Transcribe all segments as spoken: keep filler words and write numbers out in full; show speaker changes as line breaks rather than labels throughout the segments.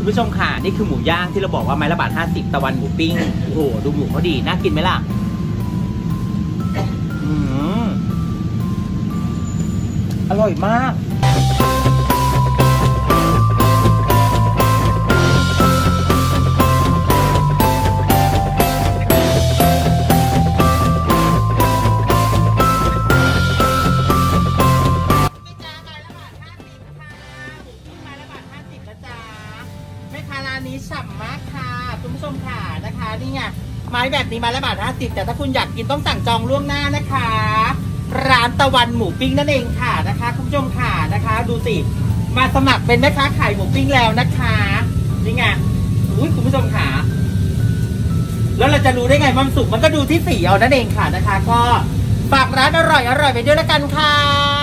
ผู้ชมค่ะนี่คือหมูย่างที่เราบอกว่าไม้ละบาทห้าสิบตะวันหมูปิ้งโอ้โหดูหมูเขาดีน่ากินไหมล่ะอืมอร่อยมากนี้ฉ่ำมากค่ะคุณผู้ชมค่ะนะคะนี่ไงไม้แบบนี้ไม้ละบาทห้าสิบแต่ถ้าคุณอยากกินต้องสั่งจองล่วงหน้านะคะร้านตะวันหมูปิ้งนั่นเองค่ะนะคะคุณผู้ชมค่ะนะคะดูสิมาสมัครเป็นแม่ค้าขายหมูปิ้งแล้วนะคะนี่ไงอุ้ยคุณผู้ชมค่ะแล้วเราจะรู้ได้ไงมันสุกมันก็ดูที่สีเอานั่นเองค่ะนะคะก็ฝากร้านอร่อยอร่อยไปด้วยละกันค่ะ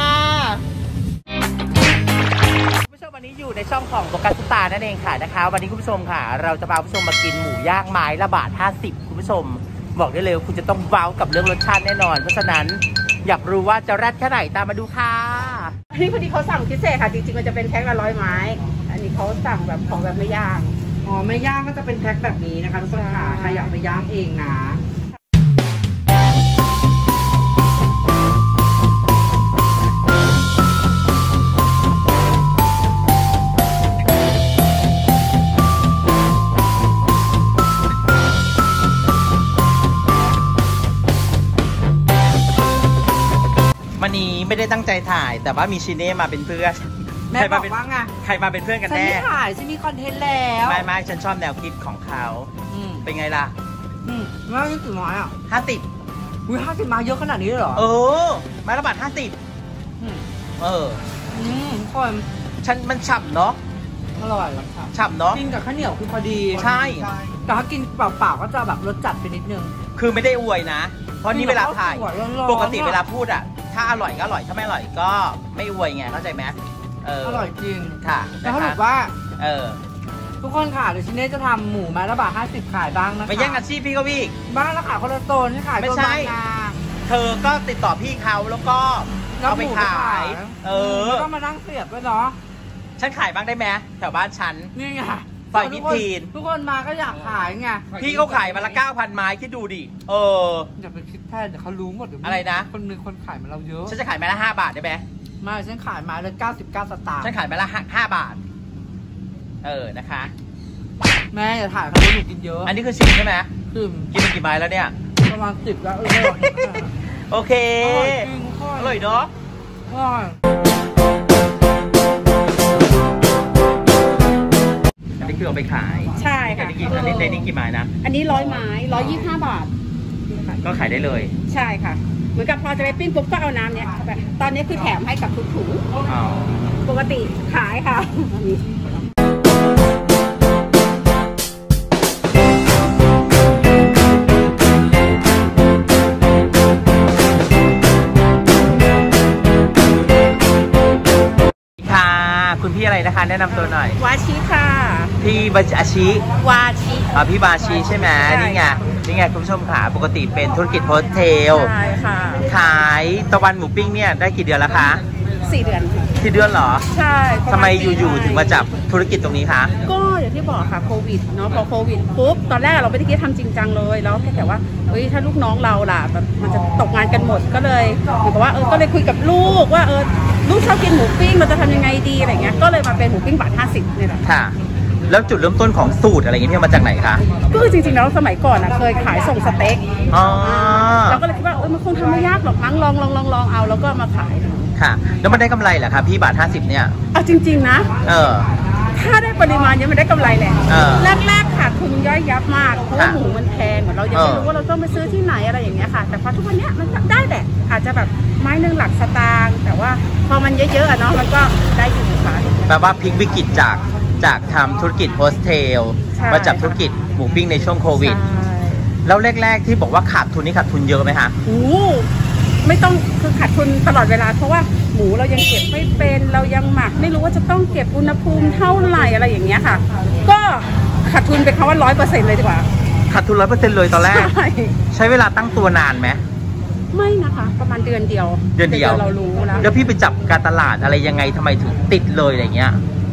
วันนี้อยู่ในช่องของโบกัสซุปตานั่นเองค่ะนะคะวันนี้คุณผู้ชมค่ะเราจะพาคุณผู้ชมมากินหมูย่างไม้ละบาทห้าสิบคุณผู้ชมบอกได้เลยคุณจะต้องว้าวกับเรื่องรสชาติแน่นอนเพราะฉะนั้นอยากรู้ว่าจะแรดแค่ไหนตามมาดูค่ะ
อันนี้พอดีเขาสั่งพิเศษค่ะจริงๆมันจะเป็นแพ็คละร้อยไม้อันนี้เขาสั่งแบบของแบบไม่ย่าง
อ๋อไม่ย่างก็จะเป็นแพ็คแบบนี้นะคะทุกคนค่ะใครอยากไปย่างเองนะ
วันนี้ไม่ได้ตั้งใจถ่ายแต่ว่ามีชิเน่มาเป็นเพื่อน
แม่บอกว่าไง
ใครมาเป็นเพื่อนกันแน่
ฉันไม่ถ่ายฉันมีคอนเทนต์แล้ว
ไม่ไม่ฉันชอบแนวคิดของเขาเป็นไงล่ะ
อืมแล้วนี่กี่ไม้อ่ะ
ห้าสิบ
อุ้ยห้าสิบไม้เยอะขนาดนี้เลยเหรอ
เออไม้ละบาทห้าสิบเออ
อืมคน
ฉันมันฉ่ำเนาะ
อร่อยแล้วค่ะ
ฉ่ำเนาะ
กินกับข้าวเหนียวคือพอดี
ใช่
แต่ถ้ากินเปล่าๆก็จะแบบรสจัดไปนิดนึง
คือไม่ได้อวยนะเพราะนี่เวลาถ่ายปกติเวลาพูดอ่ะถ้าอร่อยก็อร่อยถ้าไม่อร่อยก็ไม่อวยไงเข้าใจไหมเออ
อร่อยจริง
ค่ะ
แล้วเขาบอกว่า
เออ
ทุกคนค่ะเดี๋ยวชิเน่จะทำหมูไม้ละบาทห้าสิบขายบ้างนะคะ
ไปแย่งอาชีพพี่ก็พี่
บ้างแล้วขายคนละโซนที่ขายไม่ใช่
เธอก็ติดต่อพี่เขาแล้วก็เอาไปขายเออ
แล้วก็มานั่งเสียบด้วยเนาะ
ฉันขายบ้างได้ไหมแถวบ้านฉัน
นี่ไง
ซอยมิตรทีน
ทุกคนมาก็อยากขายไง
พี่เขาขายมาละเก้าพันไม้คิดดูดิเออ
อย่าไปคิดแค่เดี๋ยวเขารู้หมด
อะไรนะ
คนนึงคนขายมาเราเยอะ
ฉันจะขายไม้ละห้าบาทได้ไหม
ไม่ฉันขายไม้ละเก้าสิบเก้าสตางค์
ฉันขายไม้ละห้าบาทเออนะคะ
แม่อย่าถ่ายเขาหนูกินเยอะ
อันนี้คือชิมใช่ไหม
คือ
กินกี่ไม้แล้วเนี่ย
ประมาณสิบแล้วเออ
โอเคอร่อยเนาะ
อร่อย
อันนี้คือเอาไปขาย
ใช่ค่ะ
อันนี้กี่อันนี้ได้นี่กี่ไม้นะ
อันนี้ร้อยไม้ร้อยยี่สิบห้าบาท
ก็ขายได้เลย
ใช่ค่ะเหมือนกับพอจะไปปิ้งปุ๊บก็เอาน้ำเนี้ยแบบตอนนี้คือแถมให้กับทุกถุงปกติขายค่ะ
คุณพี่อะไรนะคะแนะนำตัวหน่อยว
าชิค่ะ
พี่บาชิ
วาชิ
อ่าพี่บาชิใช่ไหมนี่ไงนี่ไงคุณผู้ชมค่ะปกติเป็นธุรกิจโฮสเทล
ใช่ค่ะ
ขายตะวันหมูปิ้งเนี่ยได้กี่เดือนแล้วคะ
สี่เดือน
สี่เดือนเหรอ
ใช่
ทำไมอยู่ๆถึงมาจับธุรกิจตรงนี้คะ
ก็อย่างที่บอกค่ะโควิดเนาะพอโควิดปุ๊บตอนแรกเราไม่ได้คิดทำจริงจังเลยแล้วแค่แต่ว่าเฮ้ยถ้าลูกน้องเราล่ะแบบมันจะตกงานกันหมดก็เลยเหมือนกับว่าเออก็เลยคุยกับลูกว่าเออลูกชอบกินหมูปิ้งเราจะทำยังไงดีอะไรเงี้ยก็เลยมาเป็นหมูปิ้งบาทห้าสิบนี่แหละ
ค่ะแล้วจุดเริ่มต้นของสูตรอะไรเงี้ยมาจากไหนคะ
ก็คือจริงๆแล้วสมัยก่อนอ่ะเคยขายส่งสเต็ก
อ๋อ
เราก็เลยคิดว่าเออมันคงทำไม่ยากหรอกมั้งลองลองลองลองเอาแล้วก็มาขาย
ค่ะแล้วมันได้กำไรเหรอคะพี่บาทห้าสิบเนี่ย
เอาจริงๆนะ
เออ
ถ้าได้ปริมาณเยอะมันได้กำไรแหละแรกๆค่ะคุณย่อยยับมากเพราะว่าหมูมันแพงเหมือนเรายังไม่รู้ว่าเราต้องไปซื้อที่ไหนอะไรอย่างเงี้ยค่ะแต่พอทุกวันนี้มันได้แหละอาจจะแบบไม้หนึ่งหลักสตางค์แต่ว่าพอมันเยอะๆเนาะมันก็ได้อยู่ค่ะ
แปลว่าพลิกวิกฤตจากจากทำธุรกิจโฮสเทลมาจับธุรกิจหมูปิ้งในช่วงโควิดแล้วแรกๆที่บอกว่าขาดทุนนี่ขาดทุนเยอะไหมคะ
โอ้ไม่ต้องคือขาดทุนตลอดเวลาเพราะว่าหมูเรายังเก็บไม่เป็นเรายังหมักไม่รู้ว่าจะต้องเก็บอุณหภูมิเท่าไหร่อะไรอย่างเงี้ยค่ะก็ขาดทุนเป็นคำว่าร้อยเปอร์เซ็นต์เลยดีกว่า
ขาดทุนร้อยเปอร์เซ็นต์เลยตอนแรกใช้เวลาตั้งตัวนานไหม
ไม่นะคะประมาณเดือนเดียว
เดือนเดียว
เรารู้แล้ว
แล้วพี่ไปจับการตลาดอะไรยังไงทำไมถึงติดเลยอะไรเงี้ย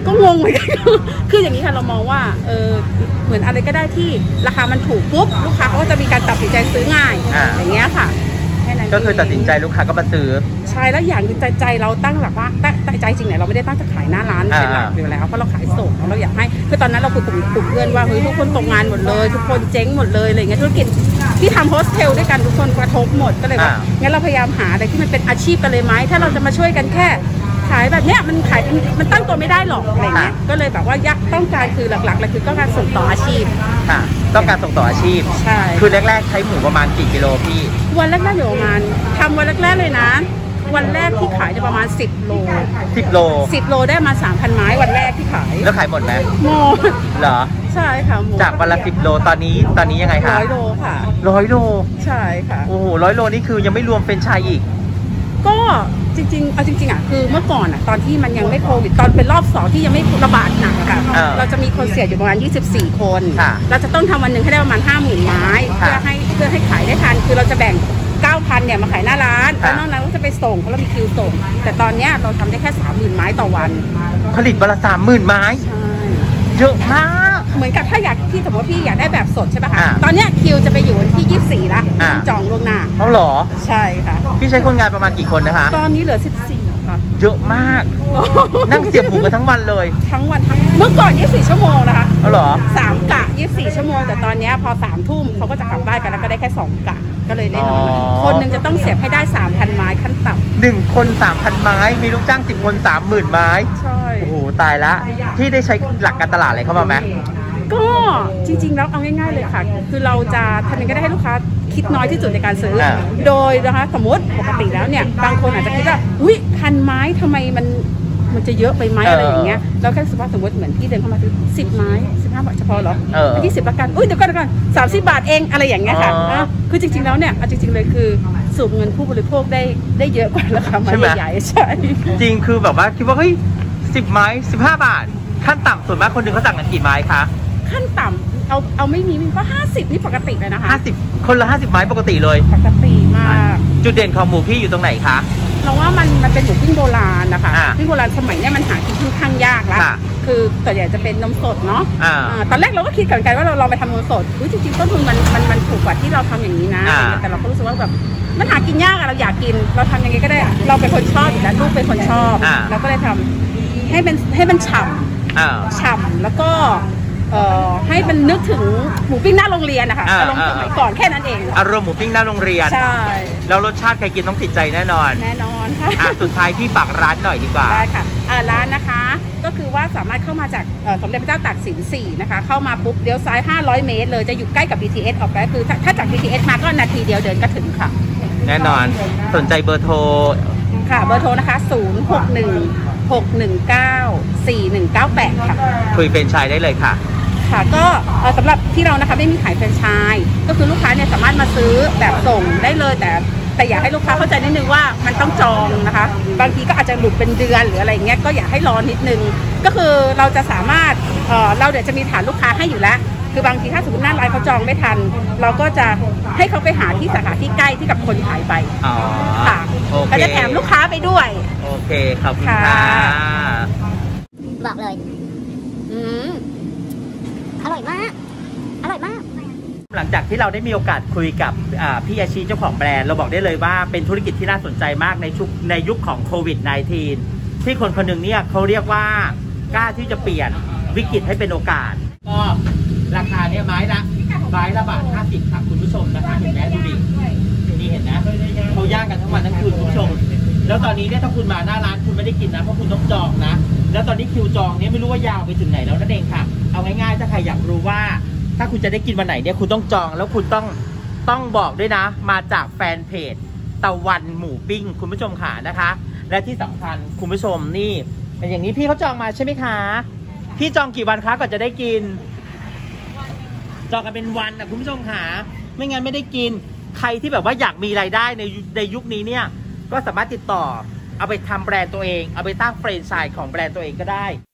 ก็งงเหมือนกัน คืออย่างนี้ค่ะเรามองว่าเออเหมือนอะไรก็ได้ที่ราคามันถูกปุ๊บลูกค้าเขาก็จะมีการตัดสินใจซื้อง่ายอย่างเงี้ยค่ะ
ก็คือตัดสินใจลูกค้าก็มาซื้อ
ใช่แล้วอย่างใจใจเราตั้งหลักว่าตั้งใจจริงเนี่ยเราไม่ได้ตั้งจะขายหน้าร้านเป็นหลักอยู่แล้วเพราะเราขายส่งเราอยากให้คือตอนนั้นเราคุยกับกลุ่มเพื่อนว่าเฮ้ยทุกคนตกงานหมดเลยทุกคนเจ๊งหมดเลยอะไรเงี้ยธุรกิจที่ทำโฮสเทลด้วยกันทุกคนกระทบหมดก็เลยว่างั้นเราพยายามหาอะไรที่มันเป็นอาชีพกันเลยไหมถ้าเราจะมาช่วยกันแค่ขายแบบเนี้ยมันขายมันตั้งตัวไม่ได้หรอกอะไรเงี้ยก็เลยแบบว่ายักต้องการคือหลักๆเลยคือต้องการส่งต่ออาชีพ
ค่ะต้องการส่งต่ออาชีพ
ใช่
คือแรกๆใช้หมูประมาณกี่กิโลพี่
วันแรกๆอยู่ประมาณทำวันแรกๆเลยนะวันแรกที่ขายจะประมาณสิบโล
สิบโล
สิบโลได้มา สามพัน ไม้วันแรกที่ขาย
แล้วขายหมดไหม
หมด
เหรอ
ใช่ค่ะหมด
จากวันละสิบโลตอนนี้ตอนนี้ยังไงคะ
ร้อยโลค่ะ
ร้อยโล
ใช่ค่ะ
โอ้โหร้อยโลนี่คือยังไม่รวมเป็นไชส์อีก
ก็จริงๆเอาจริงๆอ่ะคือเมื่อก่อนอ่ะตอนที่มันยังไม่โควิดตอนเป็นรอบสองที่ยังไม่ระบาดหนักค่ะเราจะมีคนเสียอยู่ประมาณยี่สิบสี่คนเราจะต้องทำวันหนึ่งให้ได้ประมาณ ห้าหมื่น ไม้เพื่อให้เพื่อให้ขายได้ทันคือเราจะแบ่ง เก้าพัน เนี่ยมาขายหน้าร้านแล้วนอกนั้นก็จะไปส่งเพราะเรามีคิวส่งแต่ตอนนี้เราทำได้แค่ สามหมื่น ไม้ต่อวัน
ผลิตวันละ สามหมื่น ไม้
ใช่
เยอะมาก
เหมือนกับถ้าอยากที่สมมติพี่อยากได้แบบสดใช่ป่ะคะตอนนี้คิวจะไปอยู่วันที่ยี่สิบสี่ละจองล่วงหน้า
เอาหรอ
ใช่ค่ะ
พี่ใช้คนงานประมาณกี่คนนะคะ
ตอนนี้เหลือสิบสี่ค่ะ
เยอะมากนั่งเสียบหมูกันทั้งวันเลย
ทั้งวันทั้งเมื่อก่อนยี่สิบสี่ชั่วโมงนะคะ
เอาหรอ
สามกะยี่สิบสี่ชั่วโมงแต่ตอนนี้พอสามทุ่มเขาก็จะกลับบ้านกันแล้วก็ได้แค่สองกะก็เลยได้น้อยคนหนึ่งจะต้องเสียบให้ได้ สามพัน ไม้ขั้นต่ำ
หนึ่งคน สามพัน ไม้มีลูกจ้างสิบคน สามหมื่น ไม้
ใช่
โอ้โหตายละพี่ได้ใช้หลักการตลาดอะไรเข้ามาไหม
ก็จริงๆแล้วเอาง่ายๆเลยค่ะคือเราจะทำยังไงก็ได้ให้ลูกค้าคิดน้อยที่สุดในการซื้อโดยนะคะสมมติปกติแล้วเนี่ยบางคนอาจจะคิดว่าอุ้ยพันไม้ทำไมมันมันจะเยอะไปไหมอะไรอย่างเงี้ยเราแค่สมมติสมมติเหมือนพี่เดินเข้ามาซื้อสิบไม้สิบห้าบาทเฉพาะเหรอที่สิบละกันอุ้ยเดี๋ยวก่อนเดี๋ยวก่อนสามสิบบาทเองอะไรอย่างเงี้ยค่ะคือจริงๆแล้วเนี่ยเอาจริงๆเลยคือสูบเงินผู้บริโภคได้ได้เยอะกว่าราคาไม้ใหญ่ๆใช่
จริงคือแบบว่าคิดว่าเฮ้ยสิบไม้สิบห้าบาทขั้นต่ำส่วนมากคนหนึ่งเขาสั่งกันกี่ไม้คะ
ขั้นต่ำเอาเอาไม่มีมันก็ห้าสิบนี่ปกติเลยนะคะ
ห้าสิบคนละห้าสิบไม้ปกติเลย
ปกติมาก
จุดเด่นของหมูพี่อยู่ตรงไหนคะ
เราว่ามันมันเป็นหมูปิ้งโบราณนะคะปิ้งโบราณสมัยนี้มันหากินค่อนข้างยากแล้วคือส่วนใหญ่จะเป็นนมสดเนาะตอนแรกเราก็คิดกันว่าเราลองไปทำนมสดจริงๆต้นทุนมันมันมันถูกกว่าที่เราทำอย่างนี้นะแต่เราก็รู้สึกว่าแบบมันหากินยากอะเราอยากกินเราทำยังไงก็ได้เราเป็นคนชอบอยู่แล้วลูกเป็นคนชอบเราก็เลยทำให้เป็นให้มันฉ่ำฉ่ำแล้วก็เอ่อให้มันนึกถึงหมูปิ้งหน้าโรงเรียนนะคะอารมณ์สมัยก่อนแค่นั้นเอง
อารมณ์หมูปิ้งหน้าโรงเรียน
ใช่
แล้วรสชาติใครกินต้องติดใจแน่นอน
แน่นอนค่ะ
สุดท้ายพี่ฝากร้านหน่อยดีกว่า
ได้ค่ะร้านนะคะก็คือว่าสามารถเข้ามาจากสมเด็จพระเจ้าตากสินสี่นะคะเข้ามาปุ๊บเลี้ยวซ้ายห้าร้อยเมตรเลยจะอยู่ใกล้กับ บี ที เอส ออกไปคือถ้าจาก บี ที เอส มาก็นาทีเดียวเดินก็ถึงค่ะ
แน่นอนสนใจเบอร์โทร
ค่ะเบอร์โทรนะคะศูนย์ หก หนึ่ง หก หนึ่ง เก้า สี่ หนึ่ง เก้า แปดค่ะ
คุยเป็นชายได้เลยค่ะ
ค่ะก็สำหรับที่เรานะคะไม่มีขายแฟรนไชส์ก็คือลูกค้าเนี่ยสามารถมาซื้อแบบส่งได้เลยแต่แต่อยากให้ลูกค้าเข้าใจนิดนึงว่ามันต้องจองนะคะบางทีก็อาจจะหลุดเป็นเดือนหรืออะไรเงี้ยก็อยากให้รอนิดนึงก็คือเราจะสามารถเอ่อเราเดี๋ยวจะมีฐานลูกค้าให้อยู่แล้วคือบางทีถ้าสมมติหน้าร้านเขาจองไม่ทันเราก็จะให้เขาไปหาที่สาขาที่ใกล้ที่กับคนขายไป
อ๋อ
ค่ะก็จะแถมลูกค้าไปด้วย
โอเคขอบคุณค่ะ
บอกเลยอืมอร่อยมากอร่อยมาก
หลังจากที่เราได้มีโอกาสคุยกับพี่อาชีเจ้าของแบรนด์เราบอกได้เลยว่าเป็นธุรกิจที่น่าสนใจมากในชุกในยุคของโควิด สิบเก้า ที่คนคนหนึ่งเนี่ยเขาเรียกว่ากล้าที่จะเปลี่ยนวิกฤตให้เป็นโอกาสก็ราคาเนี่ยไม้ละไม้ละบาทห้าสิบครับคุณผู้ชมนะคะเห็นไหมดูดินี่เห็นนะเขาย่างกันทั้งวันทั้งคืนคุณผู้ชมแล้วตอนนี้เนี่ยถ้าคุณมาหน้าร้านคุณไม่ได้กินนะเพราะคุณต้องจองนะแล้วตอนนี้คิวจองเนี่ยไม่รู้ว่ายาวไปถึงไหนแล้วนั่นเองค่ะเอาง่ายๆถ้าใครอยากรู้ว่าถ้าคุณจะได้กินวันไหนเนี่ยคุณต้องจองแล้วคุณต้องต้องบอกด้วยนะมาจากแฟนเพจตะวันหมูปิ้งคุณผู้ชมค่ะนะคะและที่สำคัญคุณผู้ชมนี่เป็นอย่างนี้พี่เขาจองมาใช่ไหมคะพี่จองกี่วันคะก่อนจะได้กินจองกันเป็นวันนะคุณผู้ชมค่ะไม่งั้นไม่ได้กินใครที่แบบว่าอยากมีรายได้ในในยุคนี้เนี่ยก็สามารถติดต่อเอาไปทำแบรนด์ตัวเองเอาไปตั้งแฟรนไชส์ของแบรนด์ตัวเองก็ได้